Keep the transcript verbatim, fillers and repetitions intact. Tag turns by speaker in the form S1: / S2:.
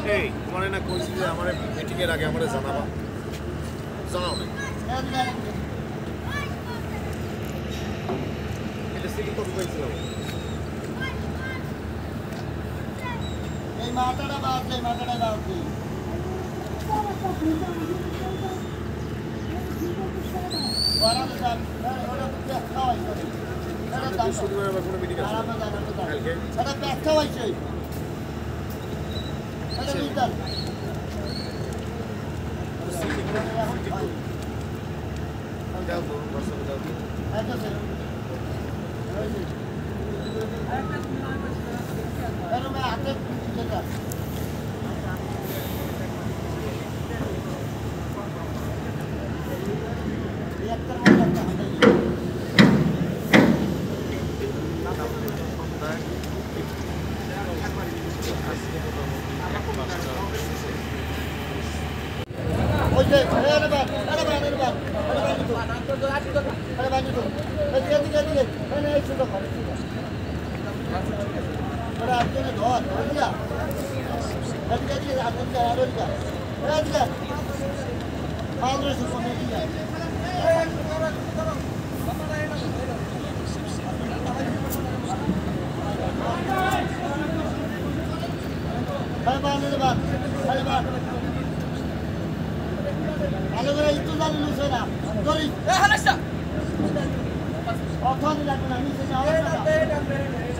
S1: এই তোমার না কইছি যে আমার মিটিং এর আগে আমারে জানাবা জানাও না এটা সিটি তো কইছিলাম
S2: এই মাটাটা বাদ দে মাটাটা বাদ দে বড় দাম ওটা তো খাওয়াই করে এটা দাম
S1: শুরু করে আবার কোনো মিটিং আছে
S2: আরামে দাম
S1: কালকে
S2: এটা প্যাক খাওয়াইছে এটা দিতাম
S1: যাও তো বসো যাও তো
S2: এটা সে এটা মে হাতে যেটা একটার মধ্যে একটা হাতে ওই যে আরে বাবা আরে বাবা আরে বাবা আরে বাবা আরে বাবা তো এদিকে এদিকে এদিকে এনে এই ছোট করে আরে আপনি ধর ধর দিয়া এদিকে এদিকে আপনি আর এদিকে এদিকে মালরে সুপনে দিয়া আরে বাবা আরে বাবা আরে বাবা ভালো করে একটু জানি লুছে না ধরি এ হালেসা অথনি লাগবে না নিচে যাও না